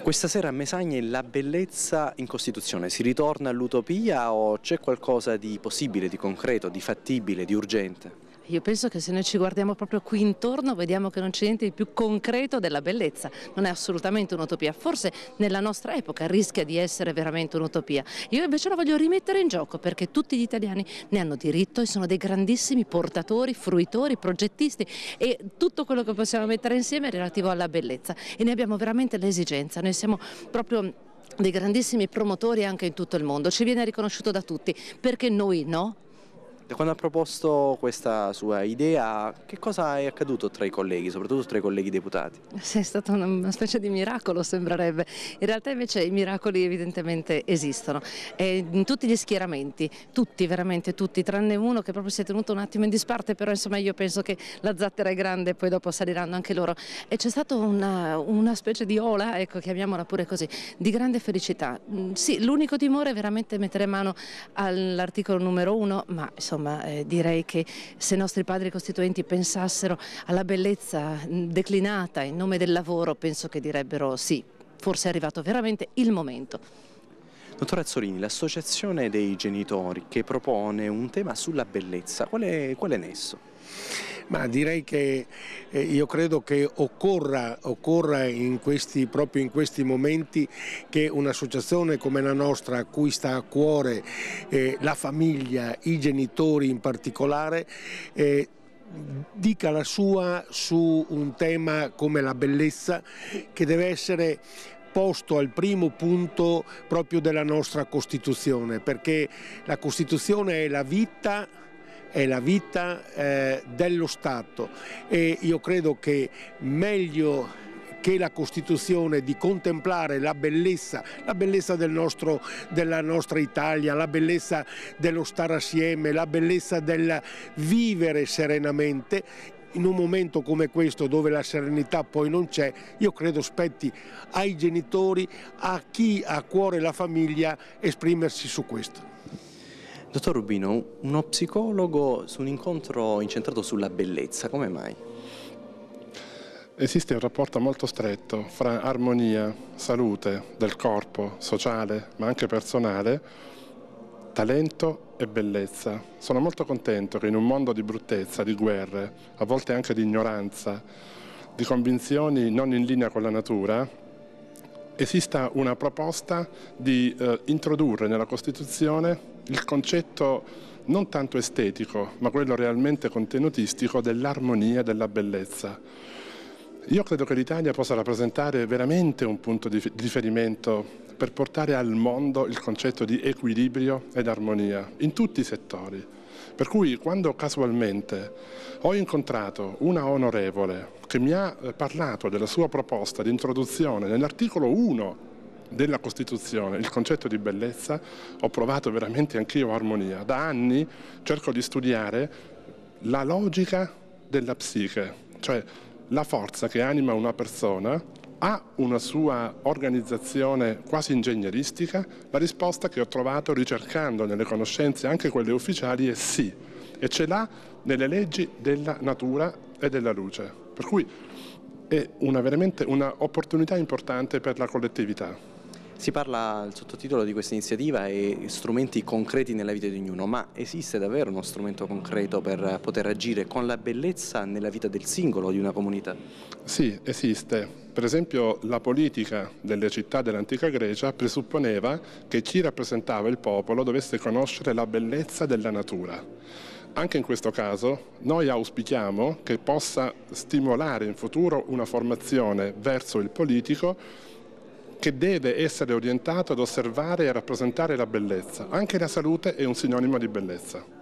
Questa sera a Mesagne la bellezza in Costituzione, si ritorna all'utopia o c'è qualcosa di possibile, di concreto, di fattibile, di urgente? Io penso che se noi ci guardiamo proprio qui intorno vediamo che non c'è niente di più concreto della bellezza, non è assolutamente un'utopia, forse nella nostra epoca rischia di essere veramente un'utopia. Io invece la voglio rimettere in gioco perché tutti gli italiani ne hanno diritto e sono dei grandissimi portatori, fruitori, progettisti e tutto quello che possiamo mettere insieme è relativo alla bellezza e ne abbiamo veramente l'esigenza, noi siamo proprio dei grandissimi promotori anche in tutto il mondo, ci viene riconosciuto da tutti, perché noi no? Da quando ha proposto questa sua idea, che cosa è accaduto tra i colleghi, soprattutto tra i colleghi deputati? È stato una specie di miracolo, sembrerebbe. In realtà invece i miracoli evidentemente esistono. E in tutti gli schieramenti, tutti, veramente tutti, tranne uno che proprio si è tenuto un attimo in disparte, però insomma io penso che la zattera è grande e poi dopo saliranno anche loro. E c'è stata una specie di ola, ecco, chiamiamola pure così, di grande felicità. Sì, l'unico timore è veramente mettere mano all'articolo numero 1, ma insomma direi che se i nostri padri costituenti pensassero alla bellezza declinata in nome del lavoro, penso che direbbero sì, forse è arrivato veramente il momento. Dottor Azzolini, l'associazione dei genitori che propone un tema sulla bellezza, qual è nesso? Ma direi che io credo che occorra proprio in questi momenti che un'associazione come la nostra, a cui sta a cuore la famiglia, i genitori in particolare, dica la sua su un tema come la bellezza, che deve essere posto al primo punto proprio della nostra Costituzione, perché la Costituzione è la vita dello Stato e io credo che meglio che la Costituzione di contemplare la bellezza della nostra Italia, la bellezza dello stare assieme, la bellezza del vivere serenamente. In un momento come questo dove la serenità poi non c'è, io credo spetti ai genitori, a chi ha a cuore la famiglia, esprimersi su questo. Dottor Rubino, uno psicologo su un incontro incentrato sulla bellezza, come mai? Esiste un rapporto molto stretto fra armonia, salute del corpo, sociale, ma anche personale, talento e bellezza. Sono molto contento che in un mondo di bruttezza, di guerre, a volte anche di ignoranza, di convinzioni non in linea con la natura, esista una proposta di introdurre nella Costituzione il concetto non tanto estetico, ma quello realmente contenutistico dell'armonia e della bellezza. Io credo che l'Italia possa rappresentare veramente un punto di riferimento per portare al mondo il concetto di equilibrio ed armonia in tutti i settori. Per cui quando casualmente ho incontrato una onorevole che mi ha parlato della sua proposta di introduzione nell'articolo 1 della Costituzione, il concetto di bellezza, ho provato veramente anch'io armonia. Da anni cerco di studiare la logica della psiche, cioè la forza che anima una persona ha una sua organizzazione quasi ingegneristica. La risposta che ho trovato ricercando nelle conoscenze, anche quelle ufficiali, è sì, e ce l'ha nelle leggi della natura e della luce. Per cui è veramente un'opportunità importante per la collettività. Si parla, il sottotitolo di questa iniziativa è strumenti concreti nella vita di ognuno, ma esiste davvero uno strumento concreto per poter agire con la bellezza nella vita del singolo, di una comunità? Sì, esiste. Per esempio la politica delle città dell'antica Grecia presupponeva che chi rappresentava il popolo dovesse conoscere la bellezza della natura. Anche in questo caso noi auspichiamo che possa stimolare in futuro una formazione verso il politico che deve essere orientato ad osservare e a rappresentare la bellezza. Anche la salute è un sinonimo di bellezza.